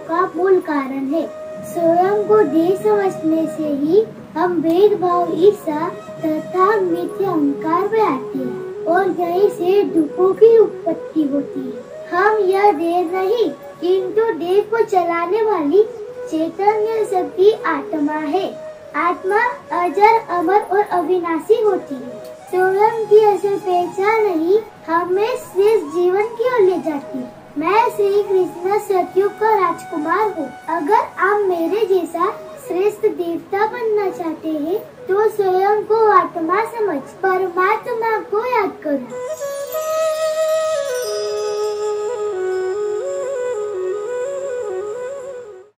का मूल कारण है। स्वयं को देह समझने से ही हम भेदभाव, ईर्ष्या तथा मिथ्या अहंकार में आते हैं और यहीं से दुखों की उत्पत्ति होती है। हम यह देह नहीं किंतु देह को चलाने वाली चैतन्य शक्ति आत्मा है। आत्मा अजर, अमर और अविनाशी होती है। स्वयं की असल पहचान ही हमें श्रेष्ठ जीवन की ओर ले जाती है। मैं श्री कृष्ण सतयुग का राजकुमार हूँ। अगर आप मेरे जैसा श्रेष्ठ देवता बनना चाहते हैं तो स्वयं को आत्मा समझ परमात्मा को याद करो।